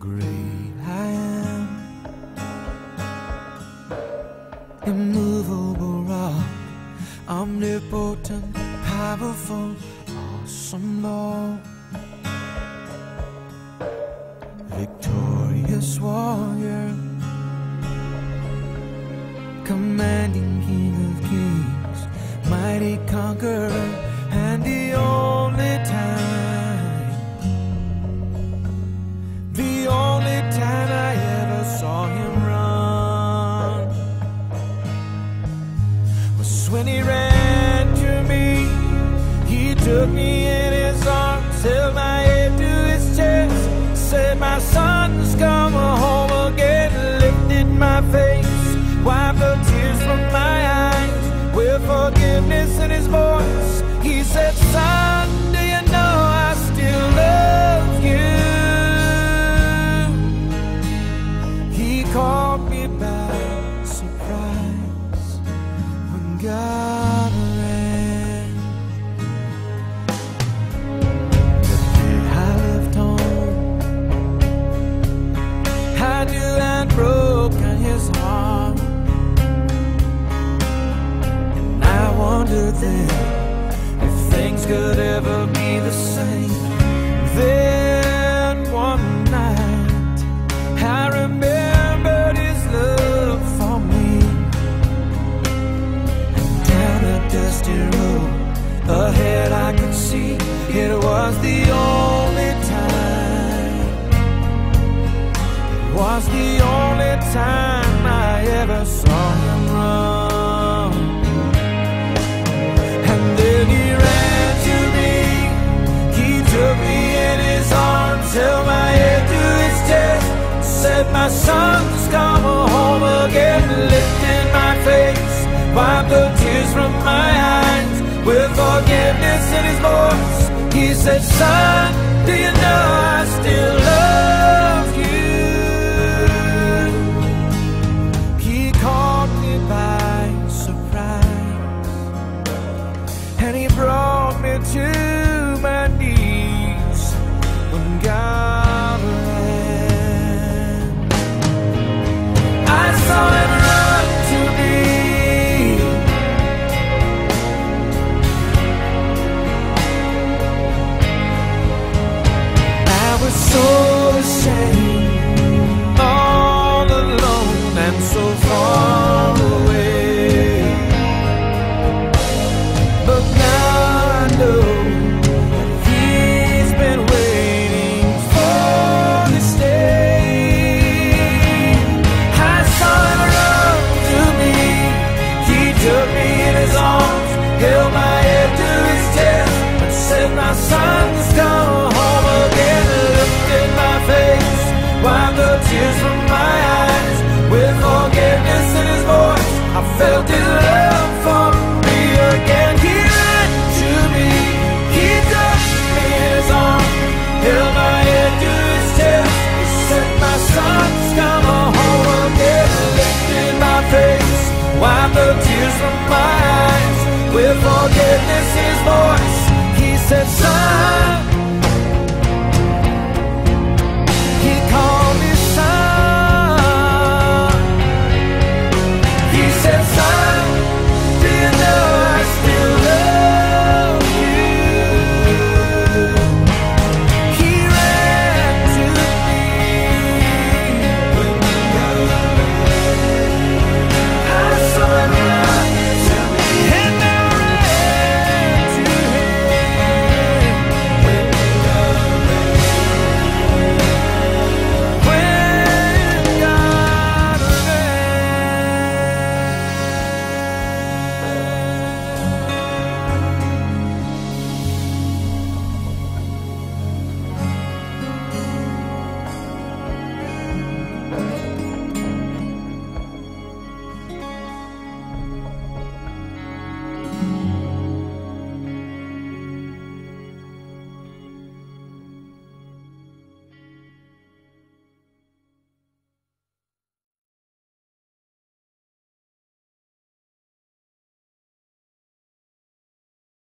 great I am, immovable rock, omnipotent, powerful, awesome Lord, victorious warrior, commanding King of kings, mighty conqueror, and the only time I ever saw him run was when he ran to me. He took me in his arms, held my head to his chest, said, "My son's come home again," lifted my face, wiped the tears from my eyes with forgiveness in his voice. He said, "Son, do you know I still love you?" He caught me by surprise when God ran. The day I left home, I knew I'd broken his heart. And I wondered then if things could ever be the same. Then one night I remembered his love for me, and down a dusty road ahead I could see it was the only time, it was the only time I ever saw him run. And then he ran to me, he took me in his arms, held my head to his chest, said, "My son's come home again," lifted my face, wiped the tears from my eyes with forgiveness in his voice. He said, "Son, do you know I still love